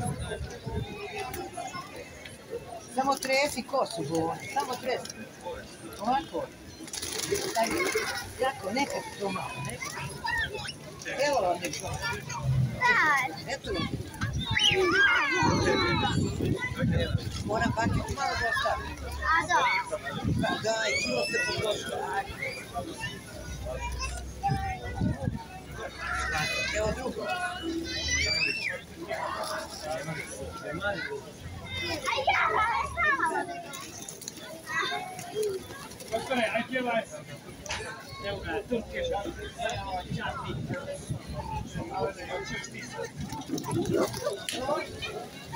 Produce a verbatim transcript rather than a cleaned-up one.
Samo tresi kosu, bo. Samo tresi. Ovako. Taj, tako, nekad to malo, nekad. Evo vam nešto. Eto vam. Moram paket malo da ostavim. A da. Pa daj, kilo ste potrošili. Evo drugo. Gospodine, ajde ovaj. Evo ga, turke časti.